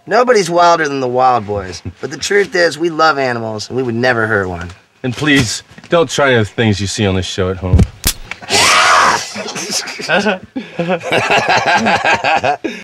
Nobody's wilder than the Wild Boys. But the truth is, we love animals, and we would never hurt one. And please, don't try the things you see on this show at home.